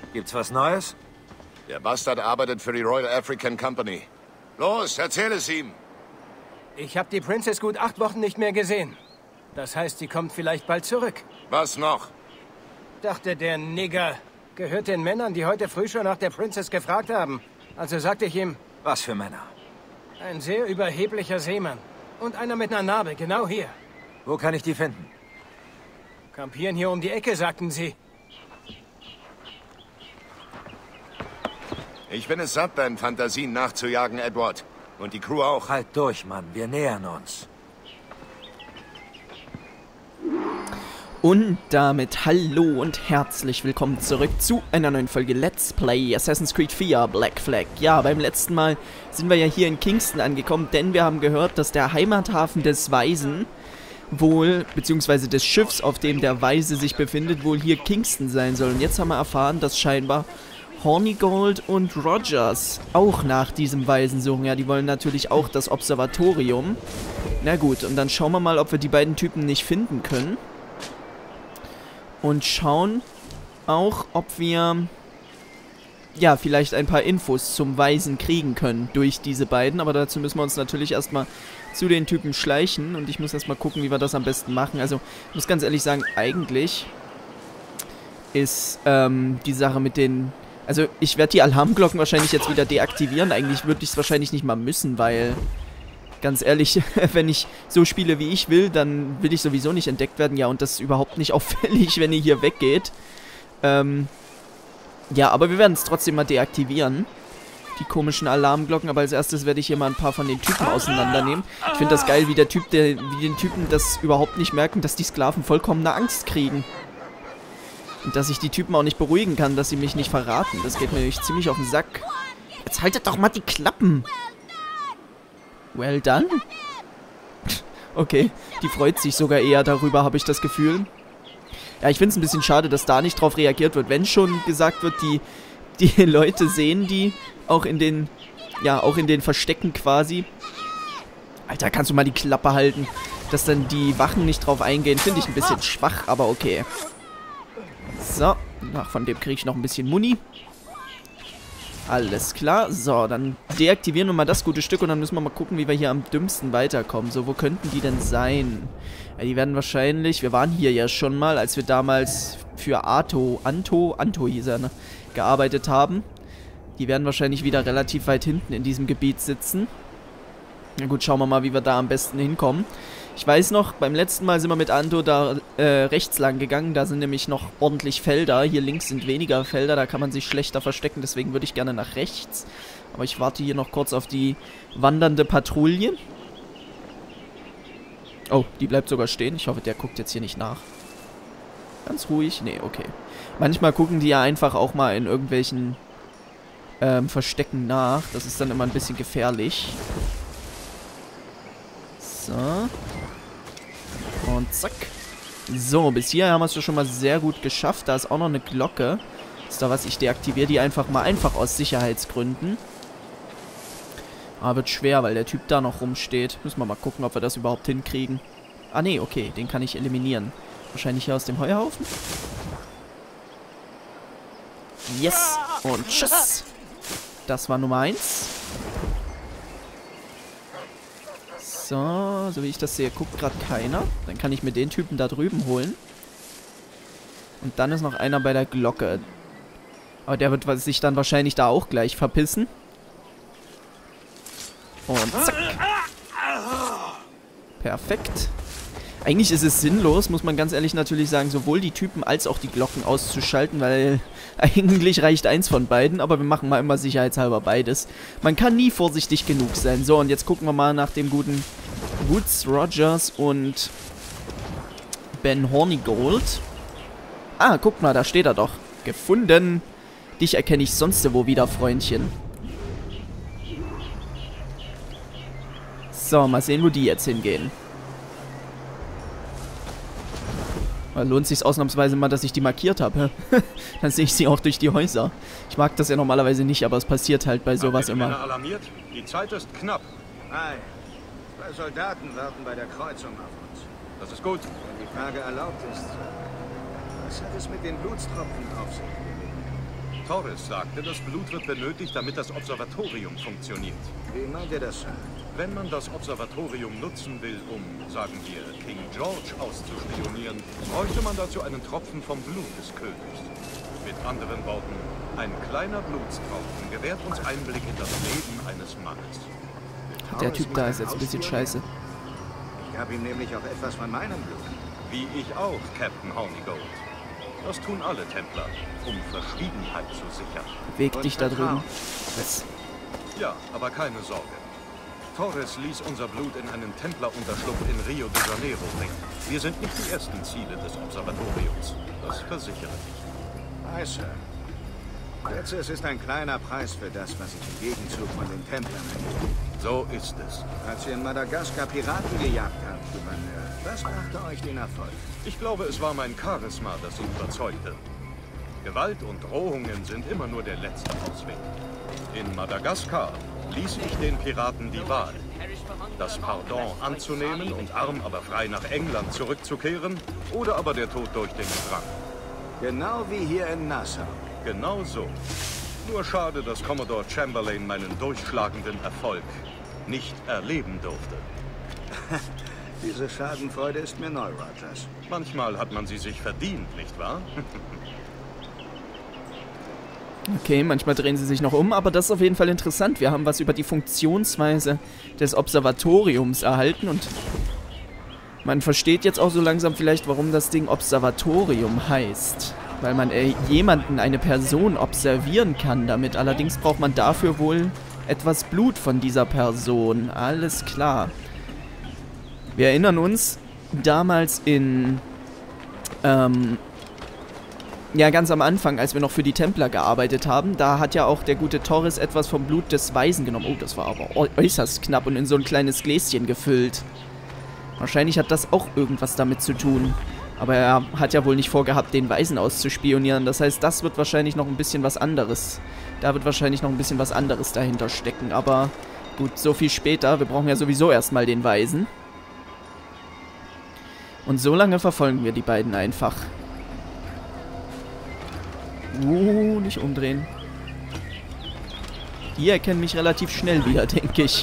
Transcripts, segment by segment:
Gibt's was Neues? Der Bastard arbeitet für die Royal African Company. Los, erzähl es ihm. Ich habe die Princess gut 8 Wochen nicht mehr gesehen. Das heißt, sie kommt vielleicht bald zurück. Was noch? Dachte, der Nigger gehört den Männern, die heute früh schon nach der Princess gefragt haben. Also sagte ich ihm... Was für Männer? Ein sehr überheblicher Seemann. Und einer mit einer Narbe, genau hier. Wo kann ich die finden? Kampieren hier um die Ecke, sagten sie. Ich bin es satt, deinen Fantasien nachzujagen, Edward. Und die Crew auch. Halt durch, Mann. Wir nähern uns. Und damit hallo und herzlich willkommen zurück zu einer neuen Folge Let's Play Assassin's Creed 4 Black Flag. Ja, beim letzten Mal sind wir ja hier in Kingston angekommen, denn wir haben gehört, dass der Heimathafen des Weisen wohl, beziehungsweise des Schiffs, auf dem der Weise sich befindet, wohl hier Kingston sein soll. Und jetzt haben wir erfahren, dass scheinbar Hornigold und Rogers auch nach diesem Weisen suchen. Ja, die wollen natürlich auch das Observatorium. Na gut, und dann schauen wir mal, ob wir die beiden Typen nicht finden können. Und schauen auch, ob wir, ja, vielleicht ein paar Infos zum Weisen kriegen können durch diese beiden. Aber dazu müssen wir uns natürlich erstmal zu den Typen schleichen. Und ich muss erstmal gucken, wie wir das am besten machen. Also, ich muss ganz ehrlich sagen, eigentlich ist die Sache mit den... Also, ich werde die Alarmglocken wahrscheinlich jetzt wieder deaktivieren. Eigentlich würde ich es wahrscheinlich nicht mal müssen, weil... Ganz ehrlich, wenn ich so spiele, wie ich will, dann will ich sowieso nicht entdeckt werden. Ja, und das ist überhaupt nicht auffällig, wenn ihr hier weggeht. Ja, aber wir werden es trotzdem mal deaktivieren. Die komischen Alarmglocken. Aber als erstes werde ich hier mal ein paar von den Typen auseinandernehmen. Ich finde das geil, wie der Typ, wie den Typen das überhaupt nicht merken, dass die Sklaven vollkommene Angst kriegen. Und dass ich die Typen auch nicht beruhigen kann, dass sie mich nicht verraten. Das geht mir nämlich ziemlich auf den Sack. Jetzt haltet doch mal die Klappen! Well done? Okay, die freut sich sogar eher darüber, habe ich das Gefühl. Ja, ich finde es ein bisschen schade, dass da nicht drauf reagiert wird. Wenn schon gesagt wird, die Leute sehen die auch in den, ja, auch in den Verstecken quasi. Alter, kannst du mal die Klappe halten? Dass dann die Wachen nicht drauf eingehen, finde ich ein bisschen schwach, aber okay. So, von dem kriege ich noch ein bisschen Muni. Alles klar. So, dann deaktivieren wir mal das gute Stück und dann müssen wir mal gucken, wie wir hier am dümmsten weiterkommen. So, wo könnten die denn sein? Ja, die werden wahrscheinlich... Wir waren hier ja schon mal, als wir damals für Anto hieß er, ne, gearbeitet haben. Die werden wahrscheinlich wieder relativ weit hinten in diesem Gebiet sitzen. Na gut, schauen wir mal, wie wir da am besten hinkommen. Ich weiß noch, beim letzten Mal sind wir mit Anto da rechts lang gegangen. Da sind nämlich noch ordentlich Felder. Hier links sind weniger Felder, da kann man sich schlechter verstecken. Deswegen würde ich gerne nach rechts. Aber ich warte hier noch kurz auf die wandernde Patrouille. Oh, die bleibt sogar stehen. Ich hoffe, der guckt jetzt hier nicht nach. Ganz ruhig. Nee, okay. Manchmal gucken die ja einfach auch mal in irgendwelchen Verstecken nach. Das ist dann immer ein bisschen gefährlich. So. Und zack. So, bis hier haben wir es schon mal sehr gut geschafft. Da ist auch noch eine Glocke. Ist da was? Ich deaktiviere die einfach aus Sicherheitsgründen. Aber wird schwer, weil der Typ da noch rumsteht. Müssen wir mal gucken, ob wir das überhaupt hinkriegen. Ah, nee, okay. Den kann ich eliminieren. Wahrscheinlich hier aus dem Heuhaufen. Yes. Und tschüss. Das war Nummer 1. So, so wie ich das sehe, guckt gerade keiner. Dann kann ich mir den Typen da drüben holen. Und dann ist noch einer bei der Glocke. Aber der wird sich dann wahrscheinlich da auch gleich verpissen. Und zack. Perfekt. Eigentlich ist es sinnlos, muss man ganz ehrlich natürlich sagen, sowohl die Typen als auch die Glocken auszuschalten, weil eigentlich reicht eins von beiden, aber wir machen mal immer sicherheitshalber beides. Man kann nie vorsichtig genug sein. So, und jetzt gucken wir mal nach dem guten Woods, Rogers und Ben Hornigold. Ah, guck mal, da steht er doch. Gefunden. Dich erkenne ich sonst wo wieder, Freundchen. So, mal sehen, wo die jetzt hingehen. Lohnt sich ausnahmsweise mal, dass ich die markiert habe. Dann sehe ich sie auch durch die Häuser. Ich mag das ja normalerweise nicht, aber es passiert halt bei sowas immer. Alarmiert? Die Zeit ist knapp. Nein. 2 Soldaten warten bei der Kreuzung auf uns. Das ist gut. Wenn die Frage erlaubt ist, was hat es mit den Blutstropfen auf sich? Torres sagte, das Blut wird benötigt, damit das Observatorium funktioniert. Wie meint ihr das, Sir? Wenn man das Observatorium nutzen will, um, sagen wir, King George auszuspionieren, bräuchte man dazu einen Tropfen vom Blut des Königs. Mit anderen Worten, ein kleiner Blutstropfen gewährt uns Einblick in das Leben eines Mannes. Der Typ da ist jetzt ein bisschen scheiße. Ich gab ihm nämlich auch etwas von meinem Blut. Wie ich auch, Captain Hornigold. Das tun alle Templer, um Verschwiegenheit zu sichern. Beweg dich da drüben. Was? Ja, aber keine Sorge. Torres ließ unser Blut in einen Templerunterschlupf in Rio de Janeiro bringen. Wir sind nicht die ersten Ziele des Observatoriums. Das versichere ich. Hi, Sir. Letztes ist ein kleiner Preis für das, was ich im Gegenzug von den Templern erhielt. So ist es. Als ihr in Madagaskar Piraten gejagt habt, Gouverneur, was brachte euch den Erfolg? Ich glaube, es war mein Charisma, das ihn überzeugte. Gewalt und Drohungen sind immer nur der letzte Ausweg. In Madagaskar ließ ich den Piraten die Wahl. Das Pardon anzunehmen und arm aber frei nach England zurückzukehren oder aber der Tod durch den Drang. Genau wie hier in Nassau. Genau so. Nur schade, dass Commodore Chamberlain meinen durchschlagenden Erfolg nicht erleben durfte. Diese Schadenfreude ist mir neu, Rogers. Manchmal hat man sie sich verdient, nicht wahr? Okay, manchmal drehen sie sich noch um, aber das ist auf jeden Fall interessant. Wir haben was über die Funktionsweise des Observatoriums erhalten und man versteht jetzt auch so langsam vielleicht, warum das Ding Observatorium heißt. Weil man jemanden, eine Person observieren kann damit. Allerdings braucht man dafür wohl etwas Blut von dieser Person. Alles klar. Wir erinnern uns, damals in, ja, ganz am Anfang, als wir noch für die Templer gearbeitet haben, da hat ja auch der gute Torres etwas vom Blut des Weisen genommen. Oh, das war aber äußerst knapp und in so ein kleines Gläschen gefüllt. Wahrscheinlich hat das auch irgendwas damit zu tun. Aber er hat ja wohl nicht vorgehabt, den Weisen auszuspionieren. Das heißt, das wird wahrscheinlich noch ein bisschen was anderes. Da wird wahrscheinlich noch ein bisschen was anderes dahinter stecken. Aber gut, so viel später. Wir brauchen ja sowieso erstmal den Weisen. Und so lange verfolgen wir die beiden einfach. Nicht umdrehen. Die erkennen mich relativ schnell wieder, denke ich.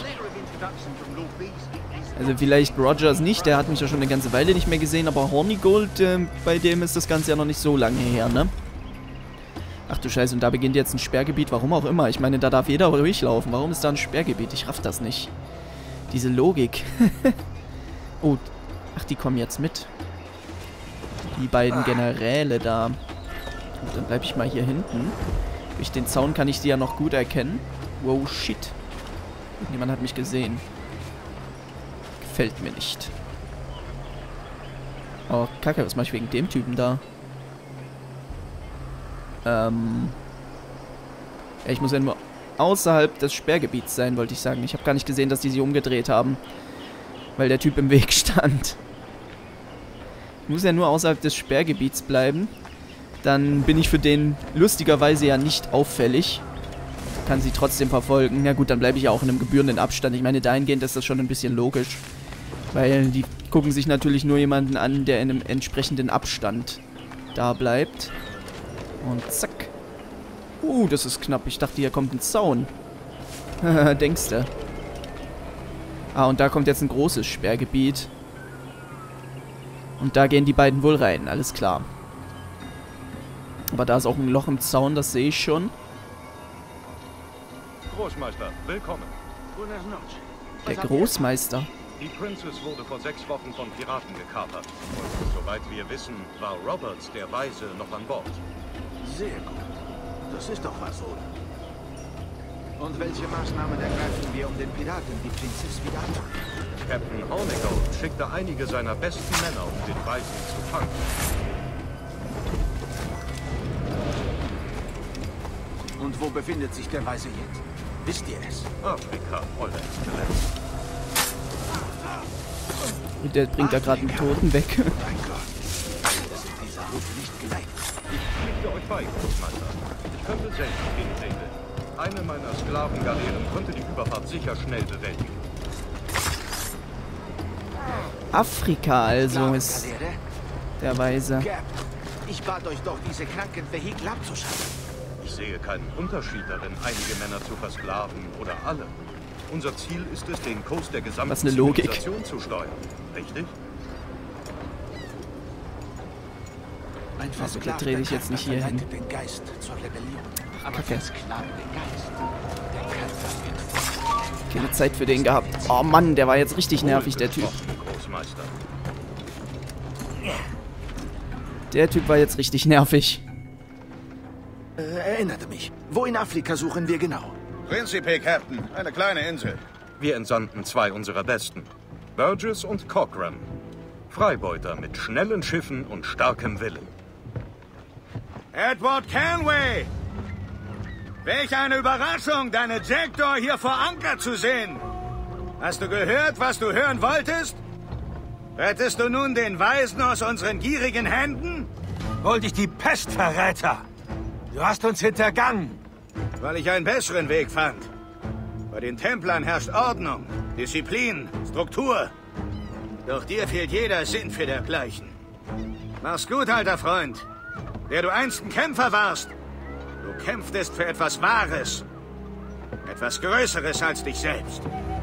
Also vielleicht Rogers nicht, der hat mich ja schon eine ganze Weile nicht mehr gesehen, aber Hornigold, bei dem ist das Ganze ja noch nicht so lange her, ne? Ach du Scheiße, und da beginnt jetzt ein Sperrgebiet, warum auch immer. Ich meine, da darf jeder durchlaufen. Warum ist da ein Sperrgebiet? Ich raff das nicht. Diese Logik. Oh, ach, die kommen jetzt mit. Die beiden Generäle da. Gut, dann bleibe ich mal hier hinten. Durch den Zaun kann ich sie ja noch gut erkennen. Wow, shit. Niemand hat mich gesehen. Gefällt mir nicht. Oh, Kacke, was mache ich wegen dem Typen da? Ja, ich muss ja nur außerhalb des Sperrgebiets sein, wollte ich sagen. Ich habe gar nicht gesehen, dass die sich umgedreht haben. Weil der Typ im Weg stand. Ich muss ja nur außerhalb des Sperrgebiets bleiben. Dann bin ich für den lustigerweise ja nicht auffällig. Kann sie trotzdem verfolgen. Na gut, dann bleibe ich ja auch in einem gebührenden Abstand. Ich meine, dahingehend ist das schon ein bisschen logisch. Weil die gucken sich natürlich nur jemanden an, der in einem entsprechenden Abstand da bleibt. Und zack. Das ist knapp. Ich dachte, hier kommt ein Zaun. Denkste. Und da kommt jetzt ein großes Sperrgebiet. Und da gehen die beiden wohl rein. Alles klar. Aber da ist auch ein Loch im Zaun, das sehe ich schon. Großmeister, willkommen. Der Großmeister. Die Princess wurde vor 6 Wochen von Piraten gekapert. Und soweit wir wissen, war Roberts, der Weise, noch an Bord. Sehr gut. Das ist doch was, oder? Und welche Maßnahmen ergreifen wir, um den Piraten die Prinzess wieder abzuholen? Captain Hornigold schickte einige seiner besten Männer, um den Weisen zu fangen. Und wo befindet sich der Weise jetzt? Wisst ihr es? Afrika, Eure Exzellenz. Und der bringt da gerade einen Toten weg. Mein Gott. Das ist dieser Route nicht geleitet. Ich pflichte euch bei, Großmeister. Ich könnte selbst gehen segeln. Eine meiner Sklavengaleeren konnte die Überfahrt sicher schnell bewältigen. Afrika also ist der Weise. Cap, ich bat euch doch, diese kranken Vehikel abzuschaffen. Ich sehe keinen Unterschied darin, einige Männer zu versklaven oder alle. Unser Ziel ist es, den Kurs der gesamten Was eine Logik. Zivilisation zu steuern. Richtig? Ein Also, der dreht dich jetzt nicht hier hin. Den Geist zur Rebellion. Aber Kacke. versklaven den Geist. Der Kämpfer wird Keine Zeit für den gehabt. Oh Mann, der war jetzt richtig nervig, der Typ. Großmeister. Der Typ war jetzt richtig nervig. erinnerte mich. Wo in Afrika suchen wir genau? Principe, Captain. Eine kleine Insel. Wir entsandten 2 unserer Besten. Burgess und Cochran. Freibeuter mit schnellen Schiffen und starkem Willen. Edward Canway! Welch eine Überraschung, deine Jackdaw hier vor Anker zu sehen! Hast du gehört, was du hören wolltest? Rettest du nun den Weisen aus unseren gierigen Händen? Hol dich die Pest, Verräter! Du hast uns hintergangen! Weil ich einen besseren Weg fand. Bei den Templern herrscht Ordnung, Disziplin, Struktur. Doch dir fehlt jeder Sinn für dergleichen. Mach's gut, alter Freund. Der du einst ein Kämpfer warst. Du kämpftest für etwas Wahres. Etwas Größeres als dich selbst.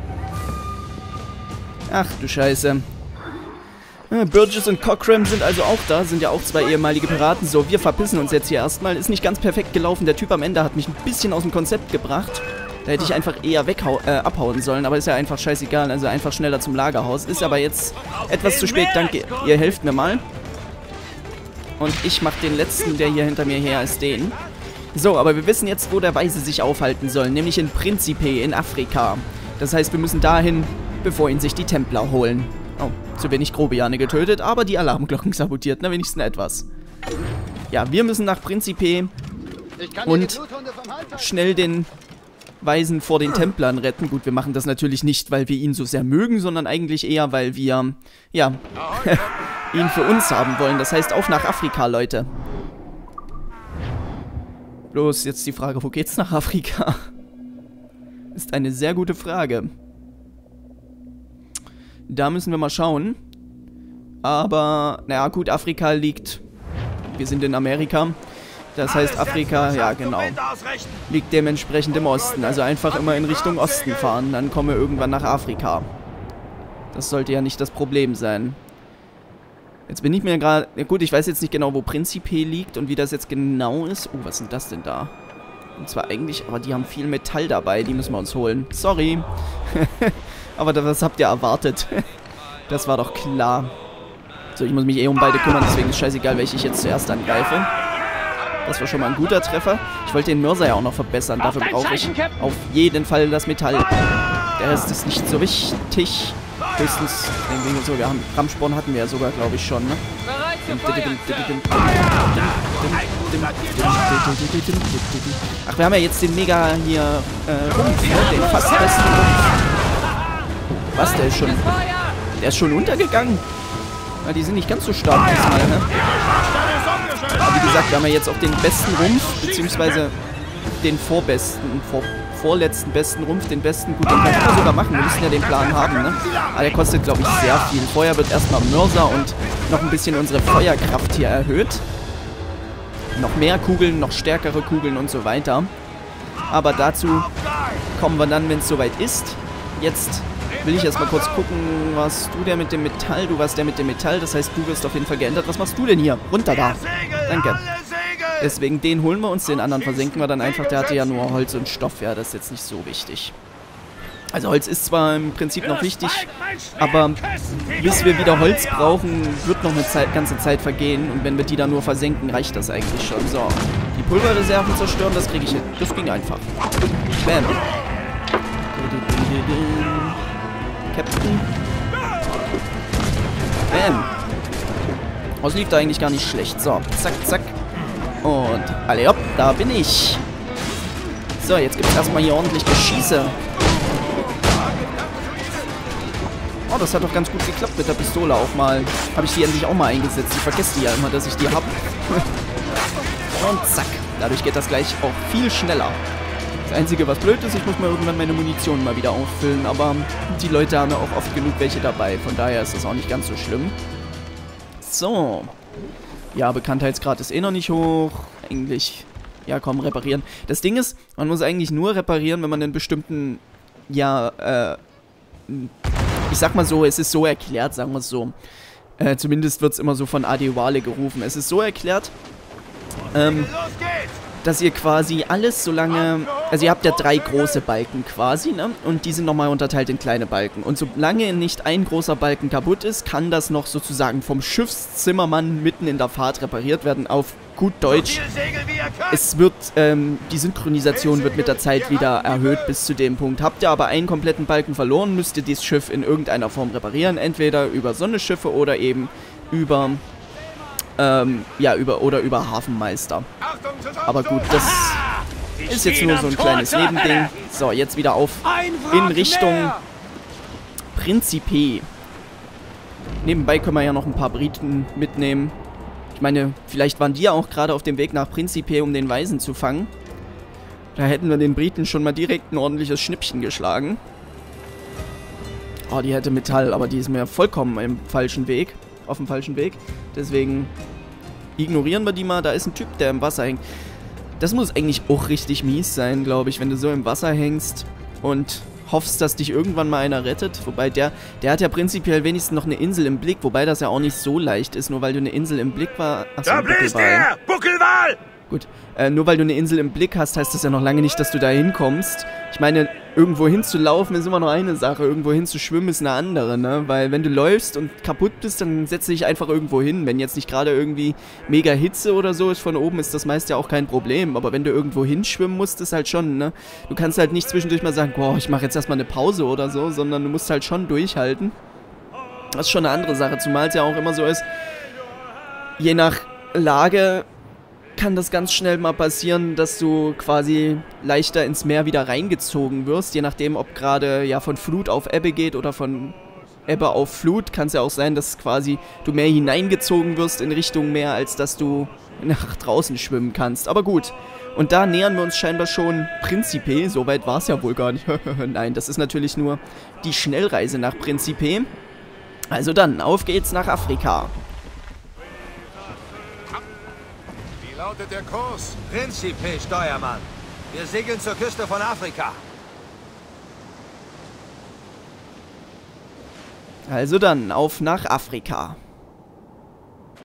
Ach du Scheiße. Burgess und Cochran sind also auch da, sind ja auch 2 ehemalige Piraten. So, wir verpissen uns jetzt hier erstmal. Ist nicht ganz perfekt gelaufen. Der Typ am Ende hat mich ein bisschen aus dem Konzept gebracht. Da hätte ich einfach eher abhauen sollen, aber ist ja einfach scheißegal. Also einfach schneller zum Lagerhaus. Ist aber jetzt etwas zu spät. Danke, ihr helft mir mal. Und ich mach den letzten, der hier hinter mir her ist, den. So, aber wir wissen jetzt, wo der Weise sich aufhalten soll. Nämlich in Principe, in Afrika. Das heißt, wir müssen dahin, bevor ihn sich die Templer holen. Oh, zu wenig Grobiane getötet, aber die Alarmglocken sabotiert. Na, wenigstens etwas. Ja, wir müssen nach Principe und schnell den Weisen vor den Templern retten. Gut, wir machen das natürlich nicht, weil wir ihn so sehr mögen, sondern eigentlich eher, weil wir, ja, ihn für uns haben wollen. Das heißt, auf nach Afrika, Leute. Bloß jetzt die Frage, wo geht's nach Afrika? Ist eine sehr gute Frage. Da müssen wir mal schauen. Aber, naja gut, Afrika liegt... Wir sind in Amerika. Das heißt, Afrika, ja genau, liegt dementsprechend im Osten. Also einfach immer in Richtung Osten fahren. Dann kommen wir irgendwann nach Afrika. Das sollte ja nicht das Problem sein. Jetzt bin ich mir gerade... Ja gut, ich weiß jetzt nicht genau, wo Principe liegt und wie das jetzt genau ist. Oh, was sind das denn da? Und zwar eigentlich... Aber die haben viel Metall dabei. Die müssen wir uns holen. Sorry. Aber das habt ihr erwartet. Das war doch klar. So, ich muss mich eh um beide kümmern. Deswegen ist scheißegal, welche ich jetzt zuerst angreife. Das war schon mal ein guter Treffer. Ich wollte den Mörser ja auch noch verbessern. Dafür brauche ich auf jeden Fall das Metall. Der Rest ist nicht so wichtig. Höchstens, so, wir haben Rammsporn hatten wir ja sogar, glaube ich, schon, ne? Ach, wir haben ja jetzt den Mega hier Rumpf, ne? Den fast besten Rumpf. Was, der ist schon untergegangen? Ja, die sind nicht ganz so stark diesmal, ne? Aber wie gesagt, wir haben ja jetzt auch den besten Rumpf, beziehungsweise den vorletzten besten Rumpf, den besten. Gut, den können wir sogar machen, wir müssen ja den Plan haben, ne? Aber der kostet, glaube ich, sehr viel. Vorher wird erstmal Mörser und noch ein bisschen unsere Feuerkraft hier erhöht. Noch mehr Kugeln, noch stärkere Kugeln und so weiter. Aber dazu kommen wir dann, wenn es soweit ist. Jetzt will ich erstmal kurz gucken, was du der mit dem Metall, du warst der mit dem Metall, das heißt, du wirst auf jeden Fall geändert. Was machst du denn hier? Runter da. Danke. Deswegen den holen wir uns, den anderen versenken wir dann einfach. Der hatte ja nur Holz und Stoff, ja, das ist jetzt nicht so wichtig. Also Holz ist zwar im Prinzip noch wichtig, aber bis wir wieder Holz brauchen, wird noch eine ganze Zeit vergehen. Und wenn wir die dann nur versenken, reicht das eigentlich schon. So, die Pulverreserven zerstören, das kriege ich hin. Das ging einfach. Bam. Captain. Bam. Das lief da eigentlich gar nicht schlecht. So, zack, zack. Und alle hopp, da bin ich. So, jetzt gibt es erstmal hier ordentlich Geschieße. Oh, das hat doch ganz gut geklappt mit der Pistole auch mal. Habe ich die endlich auch mal eingesetzt. Ich vergesse die ja immer, dass ich die habe. Und zack. Dadurch geht das gleich auch viel schneller. Das Einzige, was blöd ist, ich muss mal irgendwann meine Munition mal wieder auffüllen. Aber die Leute haben ja auch oft genug welche dabei. Von daher ist das auch nicht ganz so schlimm. So. Ja, Bekanntheitsgrad ist eh noch nicht hoch. Eigentlich Ja, komm, reparieren. Das Ding ist, man muss eigentlich nur reparieren, wenn man einen bestimmten, ja, ich sag mal so, es ist so erklärt, sagen wir es so. Zumindest wird es immer so von Adewale gerufen. Es ist so erklärt, dass ihr quasi alles so lange, also ihr habt ja 3 große Balken quasi, ne? Und die sind nochmal unterteilt in kleine Balken. Und solange nicht ein großer Balken kaputt ist, kann das noch sozusagen vom Schiffszimmermann mitten in der Fahrt repariert werden. Auf gut Deutsch, es wird, die Synchronisation wird mit der Zeit wieder erhöht bis zu dem Punkt. Habt ihr aber einen kompletten Balken verloren, müsst ihr dieses Schiff in irgendeiner Form reparieren. Entweder über Sonneschiffe oder eben über... ja, über Hafenmeister. Aber gut, das ist jetzt nur so ein kleines Nebending. So, jetzt wieder auf in Richtung Principe. Nebenbei können wir ja noch ein paar Briten mitnehmen. Ich meine, vielleicht waren die ja auch gerade auf dem Weg nach Principe, um den Weisen zu fangen. Da hätten wir den Briten schon mal direkt ein ordentliches Schnippchen geschlagen. Oh, die hätte Metall, aber die ist mir vollkommen im falschen Weg. Auf dem falschen Weg. Deswegen ignorieren wir die mal. Da ist ein Typ, der im Wasser hängt. Das muss eigentlich auch richtig mies sein, glaube ich, wenn du so im Wasser hängst und hoffst, dass dich irgendwann mal einer rettet. Wobei der hat ja prinzipiell wenigstens noch eine Insel im Blick, wobei das ja auch nicht so leicht ist, nur weil du eine Insel im Blick war. Achso, da bläst er! Buckelwal! Gut, nur weil du eine Insel im Blick hast, heißt das ja noch lange nicht, dass du da hinkommst. Ich meine, irgendwo hinzulaufen ist immer noch eine Sache, irgendwo hinzuschwimmen ist eine andere, ne? Weil wenn du läufst und kaputt bist, dann setzt dich einfach irgendwo hin. Wenn jetzt nicht gerade irgendwie mega Hitze oder so ist von oben, ist das meist ja auch kein Problem. Aber wenn du irgendwo hinschwimmen musst, ist halt schon, ne? Du kannst halt nicht zwischendurch mal sagen, boah, ich mache jetzt erstmal eine Pause oder so, sondern du musst halt schon durchhalten. Das ist schon eine andere Sache, zumal es ja auch immer so ist, je nach Lage kann das ganz schnell mal passieren, dass du quasi leichter ins Meer wieder reingezogen wirst, je nachdem, ob gerade ja von Flut auf Ebbe geht oder von Ebbe auf Flut, kann es ja auch sein, dass quasi du mehr hineingezogen wirst in Richtung Meer, als dass du nach draußen schwimmen kannst. Aber gut, und da nähern wir uns scheinbar schon Principe, so weit war es ja wohl gar nicht. Nein, das ist natürlich nur die Schnellreise nach Principe. Also dann, auf geht's nach Afrika. Lautet der Kurs? Principe, Steuermann. Wir segeln zur Küste von Afrika. Also dann, auf nach Afrika.